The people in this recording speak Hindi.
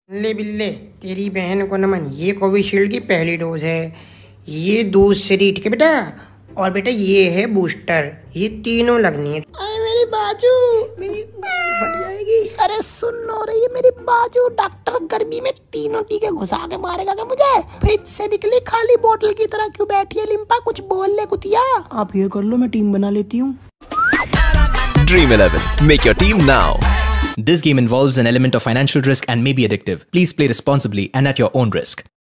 ले बिल्ले, तेरी बहन को नमन। ये कोविशील्ड की पहली डोज है, ये दूसरी, ठीक है बेटा। और बेटा ये है बूस्टर, ये तीनों लगनी है। अरे मेरी बाजू, मेरी फट जाएगी। अरे सुन लो रही है मेरी बाजू। डॉक्टर गर्मी में तीनों टीके घुसा के मारेगा क्या मुझे? फ्रिज से निकली खाली बोतल की तरह क्यों बैठी है लिम्पा? कुछ बोल ले कुतिया। आप ये कर लो, मैं टीम बना लेती हूँ। Dream 11. Make your team now. This game involves an element of financial risk and may be addictive. Please play responsibly and at your own risk.